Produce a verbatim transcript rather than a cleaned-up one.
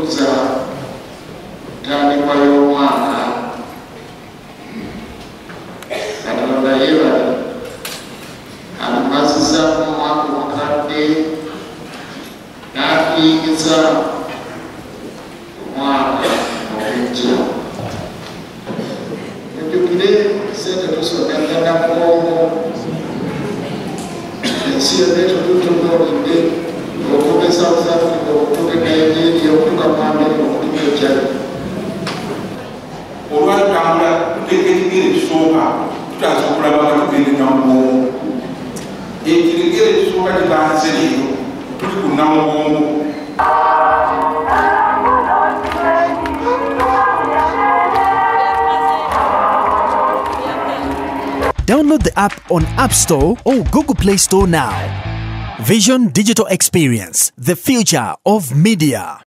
kuza tandikwa y'omwaka Katonda yeebale atumazizza mu mwaka omukadde n'atuyingiza omwaka omujja. Mujjukire sente tusomera Namugongo, ensi yonna etututunuulidde okuva e South Africa okutuuka e Nigeria okutuuka mu America okutuuka e China. Olwatambula tuteeka ekigere ekisooka tutaasa okulaba nga tugende Namugongo. Ekigere ekisooka kitanze leero tuli ku Namugongo. Download the app on App Store or Google Play Store now. Vision Digital Experience, the future of media.